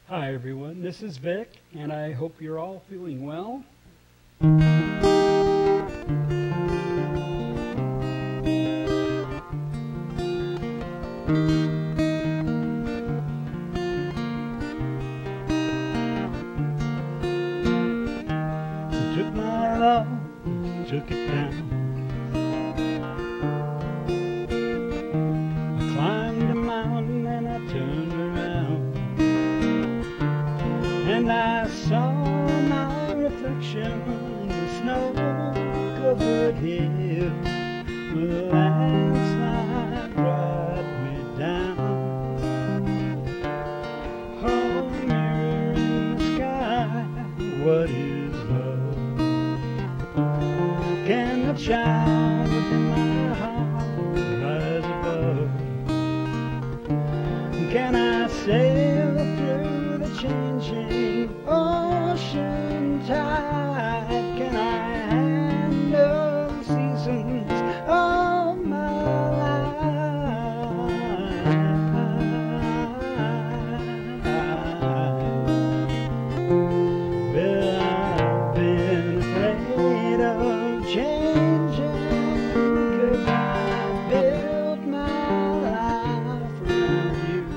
Hi everyone, this is Vic, and I hope you're all feeling well. Took my love, took it down. I climbed a mountain and I turned around, and I saw my reflection in the snow-covered hill. With a landslide brought me down. Oh, mirror in the sky, what is love? Can the child within my heart rise above? Can I sail through the changing ocean tide? Can I handle the seasons of my life? Well, I've been afraid of changing, 'cause I built my life around you.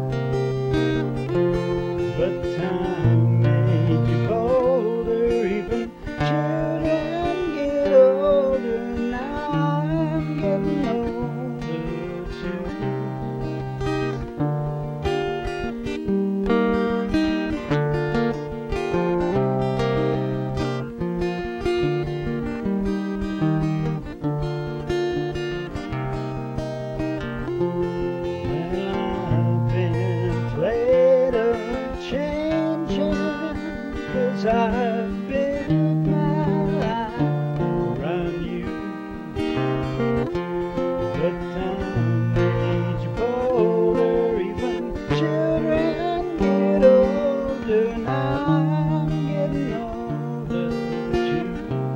But time made you colder, even children get older. Now I'm getting older too. Well, I've been afraid of changing, 'cause I've built my life around you. But time made you bolder, even children get older. Now I'm getting older too.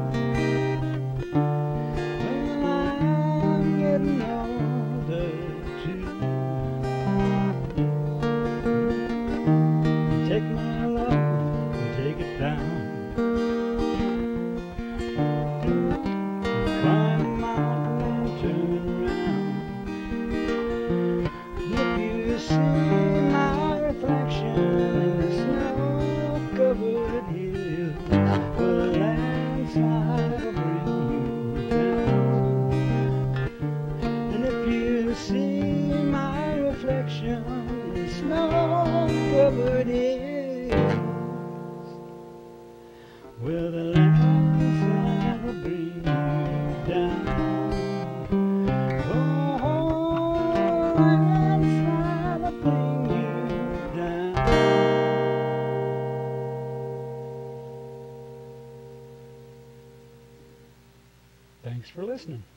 Well, I'm getting older too. Take my love and take it down. Climb a mountain and turn around. If you see my reflection in the snow-covered hill, well, a landslide will bring you down. And if you see my reflection in snow-covered hills, well, the landslide will bring you down. Oh, landslide will bring you down. Thanks for listening.